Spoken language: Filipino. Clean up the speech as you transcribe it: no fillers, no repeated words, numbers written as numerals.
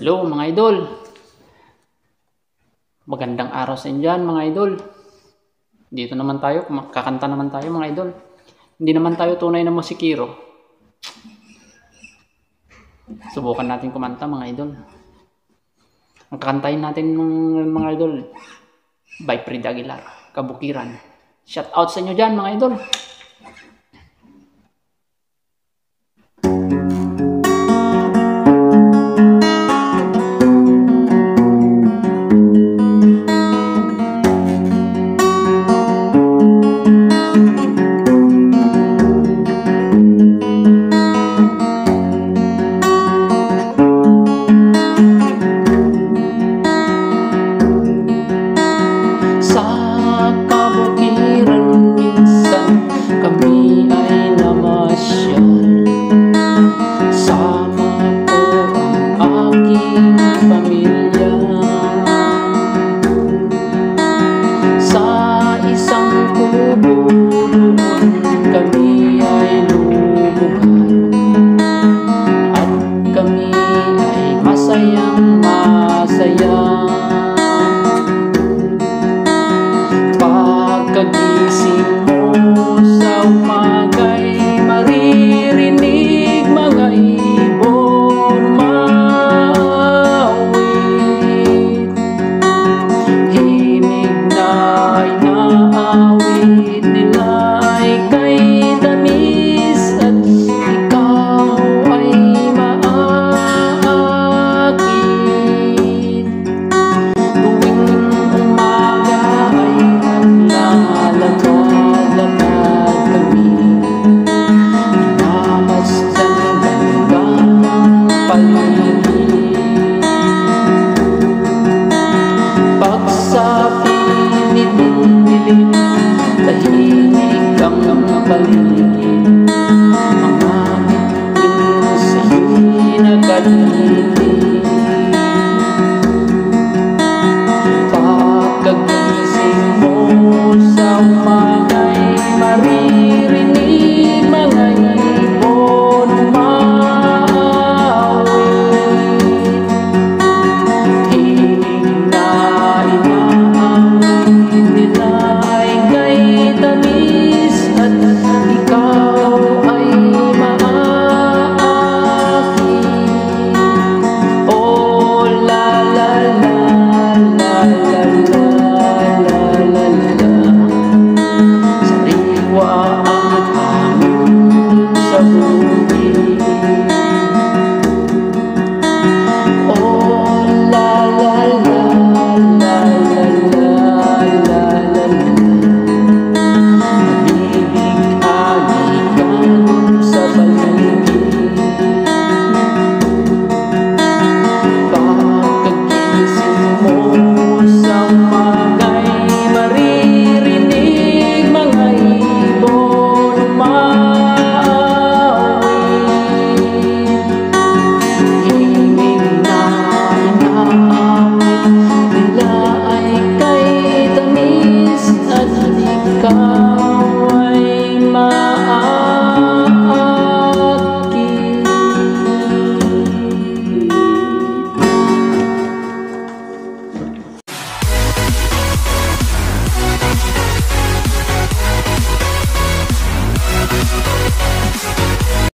Hello mga idol, magandang araw sa inyo dyan mga idol. Dito naman tayo, kakanta naman tayo mga idol. Hindi naman tayo tunay na musikero. Subukan natin kumanta mga idol. Ang kakantahin natin mga idol, by Fred Aguilar, Kabukiran. Shout out sa inyo dyan mga idol. Pagkagising mo sa umaga'y maririnig mga ibon mawit. Himig na inaawit nila ay kay tamis at ikaw ay maaakit. Tuwing umaga ay lalakad kami, namasdan gandang paligid. Pag sa pilit ng dilim, tahimik ang paligid. Mga bituin sa'yo'y nagalilig. Pagkagising mo sa umaga'y maririnig mga ibon mawit. Himig na inaawit nila ay kay tamis at ikaw ay maaakit. Oh la la la la la la la la la. Sariwa ang hangin sa bukid. Oh la la la la la la la la la. Nabibig-alikan sa paligid. Pagkagising mo sa umaga'y maririnig mga ibon mawit. Himig na inaawit nila ay kay tamis at ikaw ay maaakit.